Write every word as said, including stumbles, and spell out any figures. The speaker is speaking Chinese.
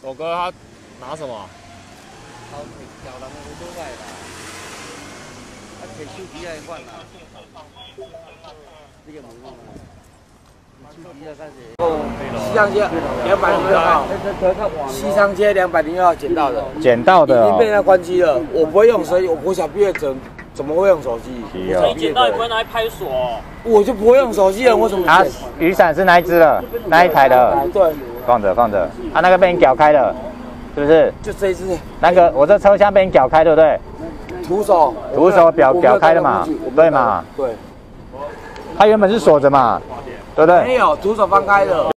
狗哥他拿什么？ 偷条人的五百啦，啊，摕手机来换啦。这个门啊，手机啊，开始。 西昌街两百零六号，西昌街两百零六号捡到的， 捡到的、哦， 已经被他关机了。我不会用，所以我国小毕业怎怎么会用手机？ 所以捡到也不会拿来拍锁、哦。 我就不会用手机了，我怎么？ 啊，雨伞是哪一只的？哪一台的？ 对， 放着放着。啊，那个被你搞开了，是不是？ 就这一只。 那个我这车厢被你搞开，对不对？ 徒手。 徒手表表开的嘛，对嘛？ 对。 它原本是锁着嘛，对不对？ 没有，徒手翻开的。